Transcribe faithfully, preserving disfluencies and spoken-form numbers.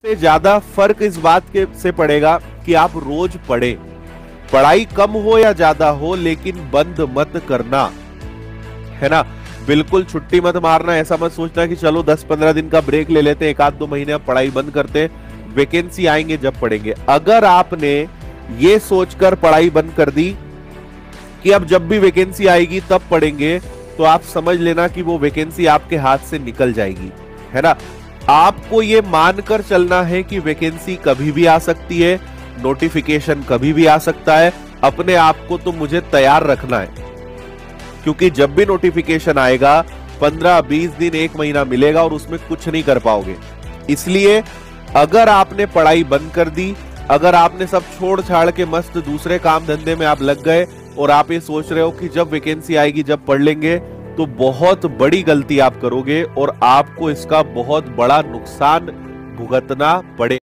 से ज्यादा फर्क इस बात के से पड़ेगा कि आप रोज पढ़ें। पढ़ाई कम हो या ज्यादा हो, लेकिन बंद मत करना, है ना। बिल्कुल छुट्टी मत मारना। ऐसा मत सोचना कि चलो दस पंद्रह दिन का ब्रेक ले लेते हैं, एक आध दो महीने अब पढ़ाई बंद करते हैं, वैकेंसी आएंगे जब पढ़ेंगे। अगर आपने ये सोचकर पढ़ाई बंद कर दी कि अब जब भी वैकेंसी आएगी तब पढ़ेंगे, तो आप समझ लेना कि वो वैकेंसी आपके हाथ से निकल जाएगी, है ना। आपको ये मानकर चलना है कि वैकेंसी कभी भी आ सकती है, नोटिफिकेशन कभी भी आ सकता है। अपने आप को तो मुझे तैयार रखना है, क्योंकि जब भी नोटिफिकेशन आएगा पंद्रह बीस दिन एक महीना मिलेगा और उसमें कुछ नहीं कर पाओगे। इसलिए अगर आपने पढ़ाई बंद कर दी, अगर आपने सब छोड़ छाड़ के मस्त दूसरे काम धंधे में आप लग गए और आप ये सोच रहे हो कि जब वैकेंसी आएगी जब पढ़ लेंगे, तो बहुत बड़ी गलती आप करोगे और आपको इसका बहुत बड़ा नुकसान भुगतना पड़े।